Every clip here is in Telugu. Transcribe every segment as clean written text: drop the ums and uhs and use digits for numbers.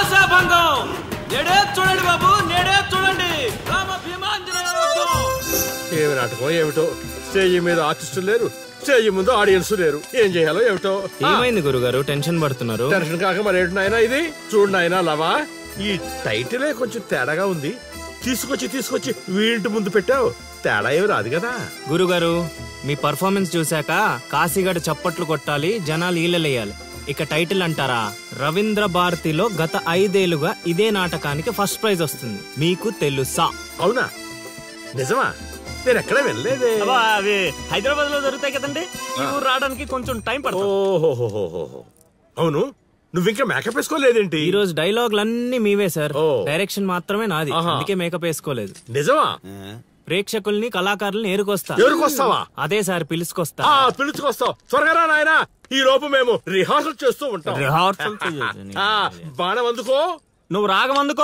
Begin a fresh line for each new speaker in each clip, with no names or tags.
ఆశాభంగం. నేడే చూడండి బాబు, నేడే చూడండి. రామ భీమాంజనేయ యుద్ధం.
ఏమి నాటకం ఏమిటో, స్టేజ్ మీద ఆర్టిస్టులు లేరు, స్టేజ్ ముందు ఆడియన్స్ లేరు, ఏం చేయాలో ఏమిటో.
ఏమైంది గురుగారు, టెన్షన్ పడుతున్నారు?
టెన్షన్ కాక మరేంటి నాయనా ఇది? చూడు నాయనా లవా, ఈ టైటిలే కొంచెం తేడాగా ఉంది. తీసుకొచ్చి వీంటి ముందు పెట్టావు, తేడా ఏమి రాదు కదా.
గురుగారు, మీ పర్ఫార్మెన్స్ చూశాక కాశీగఢ్ చప్పట్లు కొట్టాలి, జనాలు ఈలలేయాలి. ఇక టైటిల్ అంటారా? రవీంద్ర భారతిలో గత 5 ఏళ్లుగా ఇదే నాటకానికి ఫస్ట్ ప్రైజ్ వస్తుంది. మీకు తెలుసా?
అవునా? నిజమా? నేను ఎక్కడ వెళ్ళలేదే.
అవి హైదరాబాద్ లో జరుగుతాయి కదండి, ఈ ఊరు రావడానికి కొంచెం టైం పడుతుంది.
ఓహో, అవును, నువ్వింకా మేకప్ వేసుకోలేదేంటి?
ఈ రోజు డైలాగులన్నీ మీవే సార్, డైరెక్షన్ మాత్రమే నాది, అందుకే మేకప్ వేసుకోలేదు.
నిజమా?
ప్రేక్షకుల్ని కళాకారుల్ని
ఏరుకొస్తావా?
అదే సార్, పిలుచుకొస్తా.
పిలుచుకొస్తావు, త్వరగా రా నాయనా. ఈ లోపు మేము రిహార్సల్ చేస్తూ ఉంటాం.
రిహార్సల్
బాణం అందుకో,
నువ్వు రాగం అందుకో.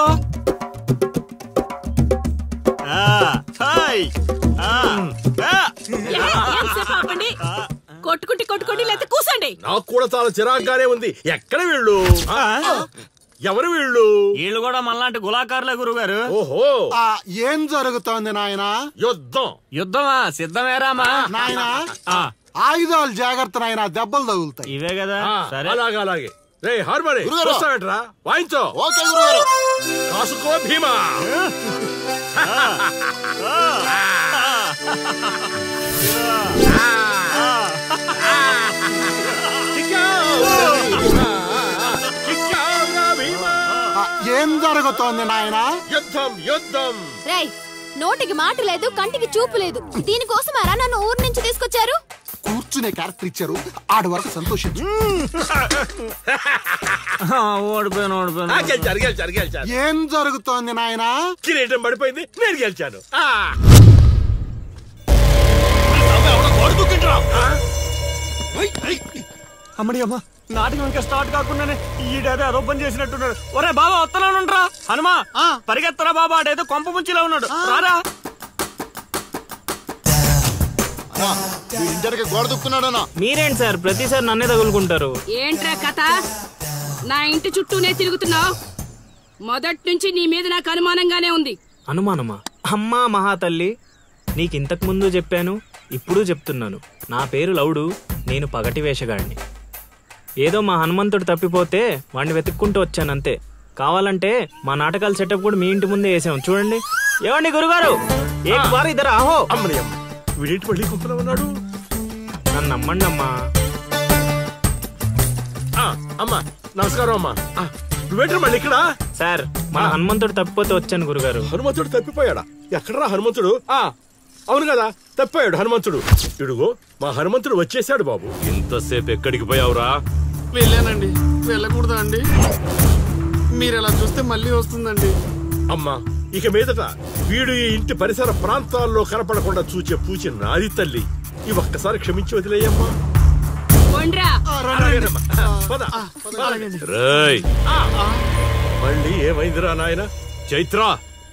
కొట్టుకుంటే లేకపోతే కూసండి.
నాకు కూడా చాలా చిరాగ్గానే ఉంది. ఎక్కడ వీళ్ళు? ఎవరు వీళ్ళు?
వీళ్ళు కూడా మనలాంటి గులాకారులే గురుగారు.
ఓహో,
ఏం జరుగుతోంది నాయనా?
యుద్ధమా? సిద్ధమేరామా
నాయనా? ఆయుధాలు జాగ్రత్త నాయనా, దెబ్బలు తగులుతాయి.
ఇవే కదా. సరే,
అలాగే. రే హార్మోని వస్తావేట్రా, వాయించో.
ఓకే గురుగారు.
కాసుకో భీమా.
ఏం జరుగుతోంది నాయనా?
యుద్ధం.
రేయ్, నోటికి మాట లేదు, కంటికి చూపు లేదు. దీనికోసమారా నన్ను ఊరు నుంచి తీసుకొచ్చారు?
కూర్చునే క్యారెక్టర్ ఇచ్చారు, ఆడి వరకు సంతోషించు.
ఓడిపోయాను.
గెలిచారు.
ఏం జరుగుతోంది నాయనా?
కిరీటం పడిపోయింది, నేను గెలిచాను.
అమ్మడి అమ్మ, నాటకం ఇంకా స్టార్ట్ కాకుండానే ఈడేదో అదో పని చేసినట్టున్నాడు. ఒరే బాబా, వస్తున్నానుండ్రా. హనుమా, పరిగెత్తరా బాబా, ఆడేదో కొంప ముంచిలా ఉన్నాడు. రారా.
గోడ దుక్కున్నాడనా?
మీరేంటి సార్ ప్రతిసారి నన్నే తగులుకుంటారు?
ఏంట్రా కథ? నా ఇంటి చుట్టూనే తిరుగుతున్నావు. మొదటి నుంచి నీ మీద నాకు అనుమానంగానే ఉంది.
అనుమానమా? అమ్మా మహాతల్లి, నీకింతకు ముందు చెప్పాను, ఇప్పుడు చెప్తున్నాను. నా పేరు లవుడు, నేను పగటి వేషగాడిని. ఏదో మా హనుమంతుడు తప్పిపోతే వాడిని వెతుక్కుంటూ వచ్చానంతే. కావాలంటే మా నాటకాల సెటప్ కూడా మీ ఇంటి ముందే వేసాం, చూడండి. ఏమండి గురుగారు, ఇద్దరు ఆహో.
వీడింటి మళ్ళీ కుప్పలో ఉన్నాడు.
నన్ను నమ్మండి అమ్మా.
అమ్మా నమస్కారం. అమ్మా నువ్వేంటి మళ్ళీ ఇక్కడ?
సార్, మన హనుమంతుడు తప్పిపోతే వచ్చాను గురుగారు.
హనుమంతుడు తప్పిపోయాడా? ఎక్కడరా హనుమంతుడు? అవును కదా, తప్పిపోయాడు హనుమంతుడు. ఇడుగో మా హనుమంతుడు వచ్చేసాడు. బాబు, ఇంతసేపు ఎక్కడికి పోయావురా?
వెళ్ళానండి. వెళ్ళకూడదా అండి? మీరు ఎలా చూస్తే మళ్ళీ వస్తుందండి.
అమ్మా, ఇక మీదట వీడు ఈ ఇంటి పరిసర ప్రాంతాల్లో కనపడకుండా చూచే పూచి నాది తల్లి. ఈ ఒక్కసారి క్షమించి వదిలేయమ్మా. మళ్ళీ ఏమైందిరా నాయన? చైత్రా,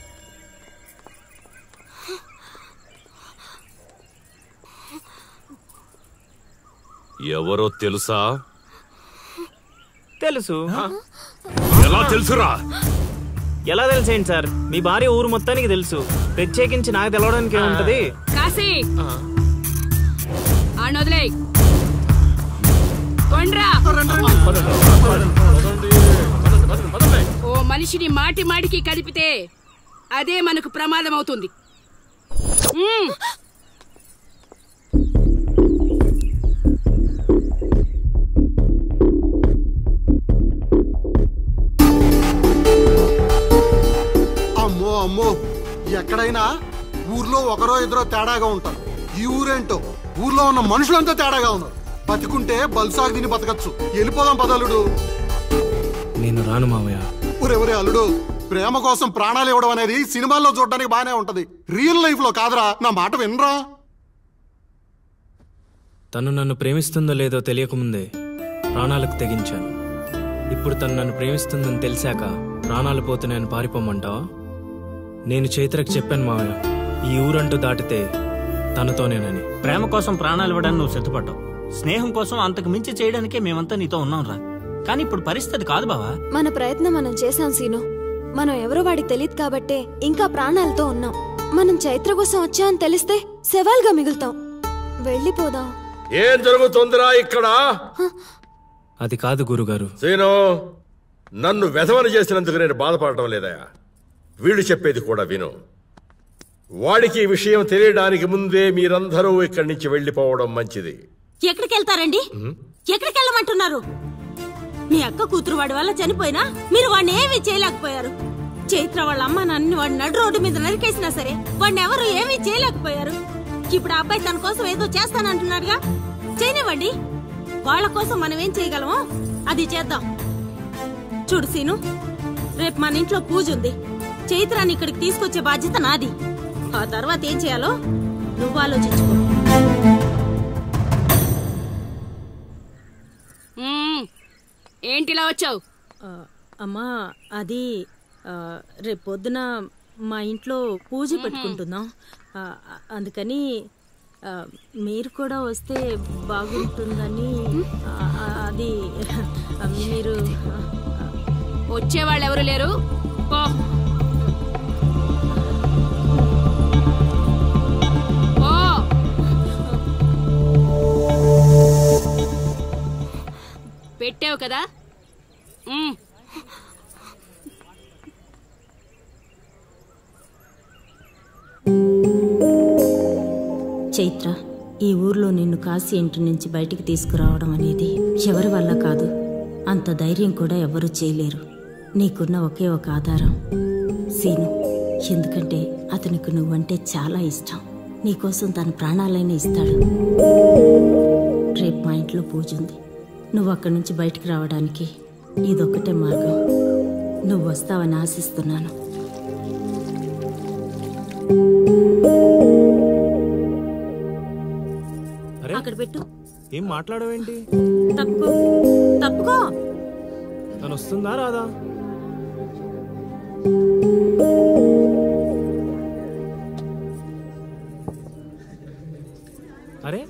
ఎవరో తెలుసా?
తెలుసు.
ఎలా తెలుసురా?
ఎలా తెలుసేంటి సార్, మీ భార్య ఊరు మొత్తానికి తెలుసు. ప్రత్యేకించి నాకు తెలవడానికి ఏముంటది?
కాశీ, ఓ మనిషిని మాటి మాటికి కదిపితే అదే మనకు ప్రమాదం అవుతుంది.
అమ్మో, ఎక్కడైనా ఊర్లో ఒకరో ఇద్దరో తేడాగా ఉంటారు. ఈ ఊరేంటో ఊర్లో ఉన్న మనుషులంతా తేడాగా ఉన్నారు. బతికుంటే బల్సాగు తిని బతకచ్చు. వెళ్ళిపోదాం పదలుడు.
నేను రాను మావయ్య.
ఒరే అల్లుడు, ప్రేమ కోసం ప్రాణాలు ఇవ్వడం అనేది సినిమాల్లో చూడడానికి బానే ఉంటది, రియల్ లైఫ్ లో కాదురా. నా మాట వినరా?
తను నన్ను ప్రేమిస్తుందో లేదో తెలియకముందే ప్రాణాలకు తెగించాను. ఇప్పుడు తను నన్ను ప్రేమిస్తుందని తెలిసాక ప్రాణాలు పోతున్నాయని పారిపోమంటావా? నేను చైత్రకు చెప్పాను మావయ్య, ఈ ఊరంటూ దాటితే తనతోనేనని.
ప్రేమ కోసం ప్రాణాలు ఇవ్వడానికి నువ్వు సిద్ధపడ్డావు. స్నేహం కోసం అంతకు మించి చేయడానికే మేమంతా నీతో ఉన్నాం రా. కానీ ఇప్పుడు పరిస్థితి కాదు బావా.
మన ప్రయత్నం మనం చేశాం సీను. మనం ఎవరో వాడికి తెలియదు కాబట్టే ఇంకా ప్రాణాలతో ఉన్నాం. మనం చైత్ర కోసం వచ్చామని తెలిస్తే శవాల్గా మిగులుతాం. వెళ్ళిపోదాం.
ఏం జరుగుతుందిరా ఇక్కడ?
అది కాదు గురుగారు.
సీను, నన్ను వెధవని చేసినందుకు నేను బాధపడటం లేదయా. వీళ్ళు చెప్పేది కూడా విను. వాడికి ఈ విషయం తెలియడానికి ముందే మీరందరూ ఇక్కడి నుంచి వెళ్ళిపోవడం మంచిది.
ఎక్కడికి వెళ్తారండి? ఎక్కడికి వెళ్ళమంటున్నారు? మీ అక్క కూతురు వాడి వల్ల చనిపోయినా మీరు వాడిని ఏమీ చేయలేకపోయారు. చైత్ర వాళ్ళ అమ్మ నాన్నని వాడి నడు రోడ్డు మీద నరికేసినా సరే వాడిని ఎవరు ఏమీ చేయలేకపోయారు. ఇప్పుడు ఆ అబ్బాయి తన కోసం ఏదో చేస్తానంటున్నాడుగా, చేయనివ్వండి. వాళ్ళ కోసం మనం ఏం చేయగలమో అది చేద్దాం. చూడు సీను, రేపు మన ఇంట్లో పూజ ఉంది. చైత్రాన్ని ఇక్కడికి తీసుకొచ్చే బాధ్యత నాది. ఆ తర్వాత ఏం చేయాలో నువ్వు ఆలోచించుకో.
ఏంటిలా వచ్చావు?
అమ్మా, అది రేపు పొద్దున మా ఇంట్లో పూజ పెట్టుకుంటున్నాం. అందుకని మీరు కూడా వస్తే బాగుంటుందని. అది మీరు
వచ్చేవాళ్ళు ఎవరు లేరు. పో పెట్టావు కదా.
చైత్ర, ఈ ఊర్లో నిన్ను కాశీ ఇంటి నుంచి బయటికి తీసుకురావడం అనేది ఎవరి వల్ల కాదు. అంత ధైర్యం కూడా ఎవరు చేయలేరు. నీకున్న ఒకే ఒక ఆధారం సీను. ఎందుకంటే అతనికి నువ్వంటే చాలా ఇష్టం. నీకోసం తన ప్రాణాలైనా ఇస్తాడు. రేపు మా ఇంట్లో పూజ ఉంది. నువ్వు అక్కడి నుంచి బయటికి రావడానికి ఇదొక్కటే మార్గం. నువ్వు వస్తావని ఆశిస్తున్నాను. అక్కడ పెట్టు.
ఏం మాట్లాడవేంటి?
తప్పుకో తప్పుకో.
తను వస్తుందా రాదా? అరే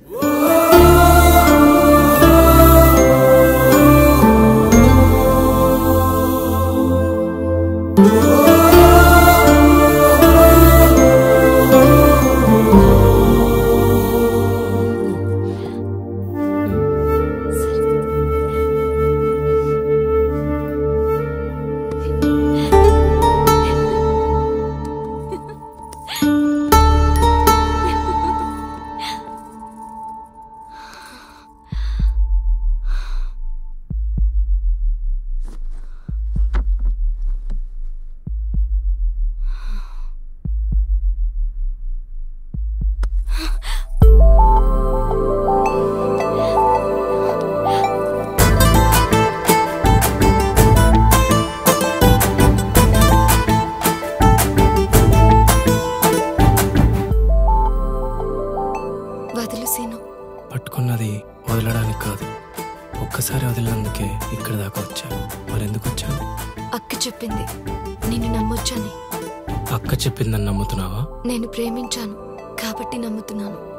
పట్టుకున్నది వదలడానికి కాదు, ఒక్కసారి వదిలినందుకే ఇక్కడ దాకా వచ్చాను. మరెందుకు వచ్చాను?
అక్క చెప్పింది నిన్ను నమ్మొచ్చని.
అక్క చెప్పిందని నమ్ముతున్నావా?
నేను ప్రేమించాను కాబట్టి నమ్ముతున్నాను.